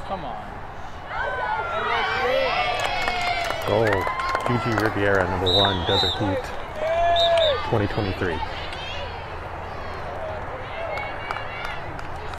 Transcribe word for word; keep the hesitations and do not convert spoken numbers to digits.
Come on. Goal. G G Riviera, number one, Desert Heat, twenty twenty-three.